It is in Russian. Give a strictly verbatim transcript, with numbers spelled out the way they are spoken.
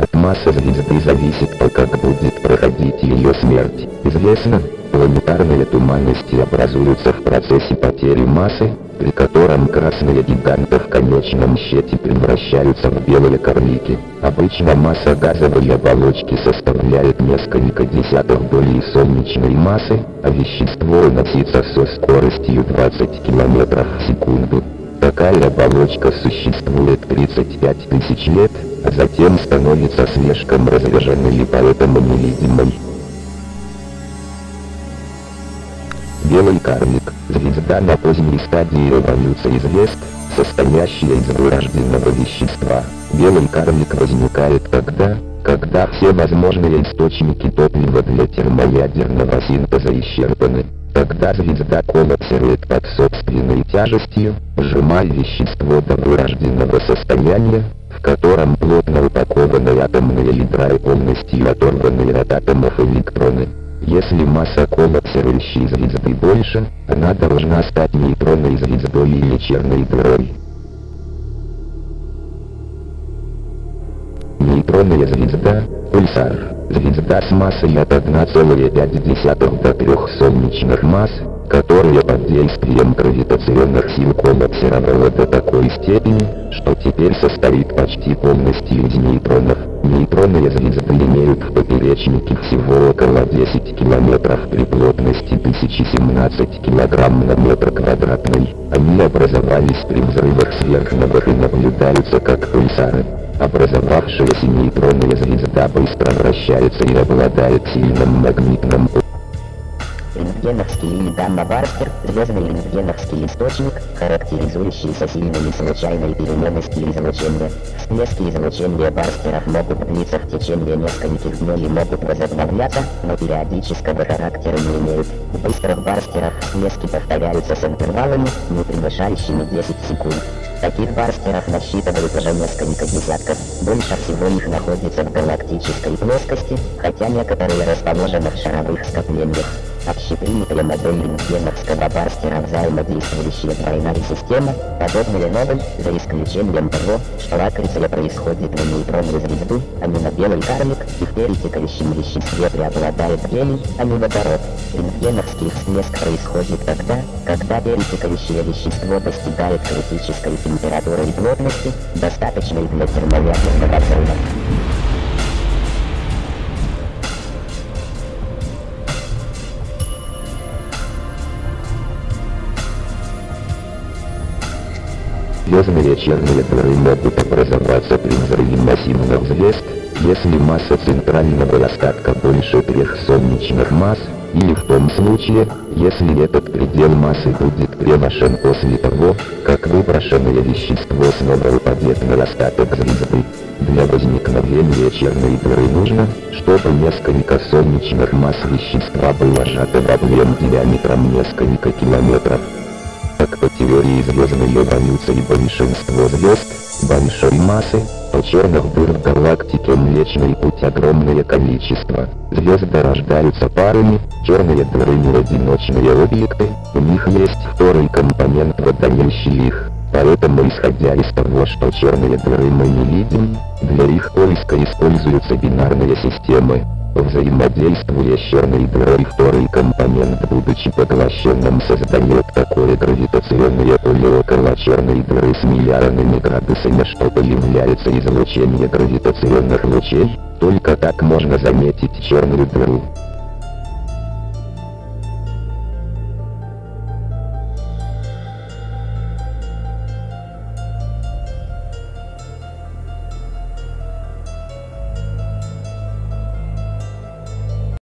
От массы звезды зависит то, как будет проходить ее смерть. Известно, планетарные туманности образуются в процессе потери массы, при котором красные гиганты в конечном счете превращаются в белые карлики. Обычно масса газовой оболочки составляет несколько десятых доли солнечной массы, а вещество уносится со скоростью двадцать километров в секунду. Такая оболочка существует тридцать пять тысяч лет, а затем становится слишком разряженной и поэтому невидимой. Белый карлик – звезда на поздней стадии эволюции звезд, состоящая из вырожденного вещества. Белый карлик возникает тогда, когда все возможные источники топлива для термоядерного синтеза исчерпаны. Тогда звезда коллапсирует под собственной тяжестью, сжимая вещество до вырожденного состояния, в котором плотно упакованные атомные ядра и полностью оторванные от атомов электроны. Если масса коллапсирующей звезды больше, она должна стать нейтронной звездой или черной дырой. Нейтронная звезда – пульсар. Звезда с массой от одной целой пяти десятых до трёх солнечных масс, которая под действием гравитационных сил коллапсировала до такой степени, что теперь состоит почти полностью из нейтронов. Нейтронные звезды имеют в поперечнике всего около десяти километров при плотности тысяча семнадцать килограмм на метр квадратный. Они образовались при взрывах сверхновых и наблюдаются как пульсары. Образовавшаяся нейтронная звезда быстро вращается и обладает сильным магнитным полем. Рентгеновский или гамма-барстер – звездный рентгеновский источник, характеризующийся сильной случайной переменностью излучения. Всплески излучения барстеров могут длиться в течение нескольких дней и могут возобновляться, но периодического характера не имеют. У быстрых барстеров всплески повторяются с интервалами, не превышающими десять секунд. Таких барстеров насчитывают уже несколько десятков, больше всего их находится в галактической плоскости, хотя некоторые расположены в шаровых скоплениях. Общепринятая модель рентгеновского барстера взаимодействующая двойная система, подобная новой, за исключением того, что аккреция происходит на нейтронную звезду, а не на белый карлик, и в перетекающем веществе преобладает гелий, а не водород. Рентгеновский всплеск происходит тогда, когда перетекающее вещество достигает критической температуры и плотности, достаточной для термоядерного взрыва. Звездные черные дыры могут образоваться при взрыве массивных звезд, если масса центрального остатка больше трех солнечных масс, или в том случае, если этот предел массы будет превышен после того, как выброшенное вещество снова упадет на остаток звезды. Для возникновения черной дыры нужно, чтобы несколько солнечных масс вещества было сжато в объем диаметром несколько километров. Так по теории звездной эволюции большинство звезд большой массы, то черных дыр в галактике Млечный Путь огромное количество. Звезды рождаются парами, черные дыры не одиночные объекты, у них есть второй компонент, выдающий их. Поэтому, исходя из того, что черные дыры мы не видим, для их поиска используются бинарные системы. Взаимодействуя с черной дырой, второй компонент, будучи поглощенным, создает такое гравитационное поле около черной дыры с миллиардами градусами, что появляется излучение гравитационных лучей. Только так можно заметить черную дыру.